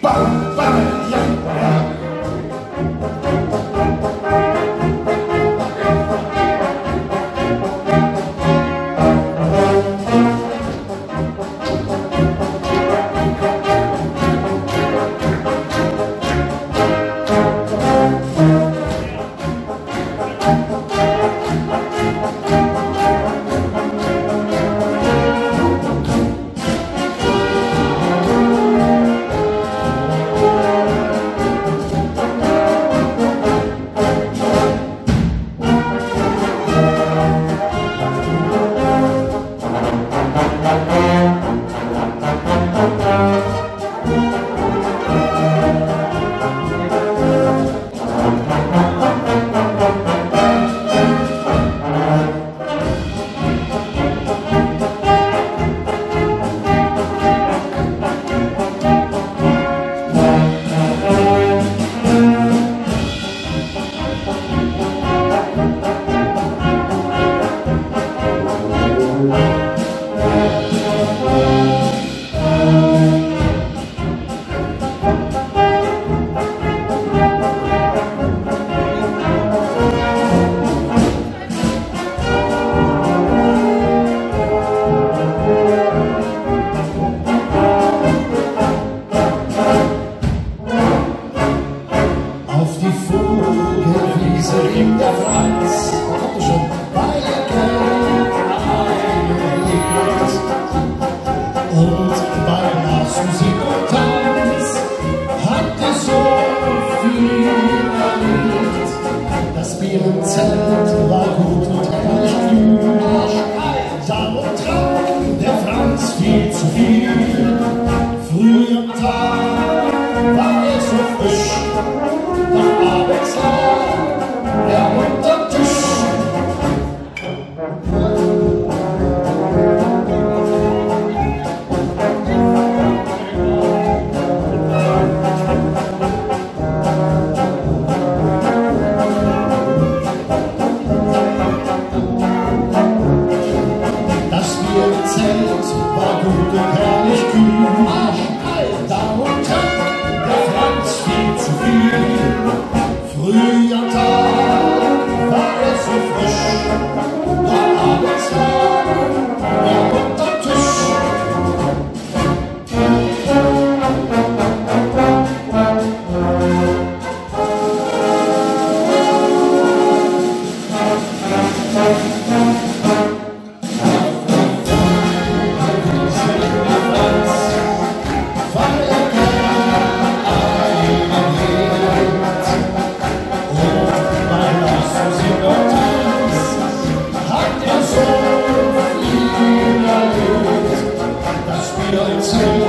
Der Franz, schon bei der Kälte eingelegt. Und beim Nachmusik und Tanz hat er so viel erlebt. Das Bier im Zelt war gut und herrlich kühl. Damit trank der Franz viel zu viel. Früh am Tag war er so frisch, doch abends lag er unterm Tisch. Das Bier im Zelt war gut und herrlich kühl. Darum trank der Franz viel zu viel. Früh am Tag war er so frisch, doch abends lag er unterm Tisch. So viel erlebt, das Bier im Zelt